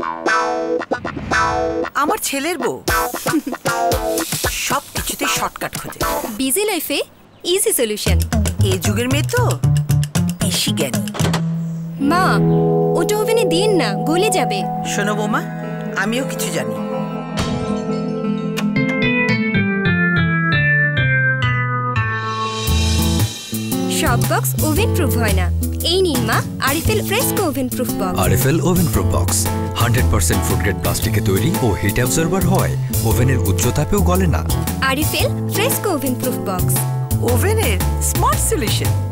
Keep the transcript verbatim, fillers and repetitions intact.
আমার ছেলের বউ সব কিছুতে শর্টকাট খোঁজে। বিজি লাইফে ইজি সলিউশন। এই যুগের মেয়ে তো বেশি জ্ঞানী। মা, ওটা ওভেনে দিন না, গলে যাবে। শোনো বৌমা, আমিও কিছু জানি। সব বক্স ওভেন প্রুফ হয় না। এই নিন মা, RFL Fresko oven proof box. RFL oven proof box hundred percent food grade প্লাস্টিকে তৈরি ও হিট অ্যাবজর্বার হয়, ওভেনের উচ্চ তাপেও গলে না। RFL Fresko oven proof box, ওভেনের স্মার্ট সলিউশন।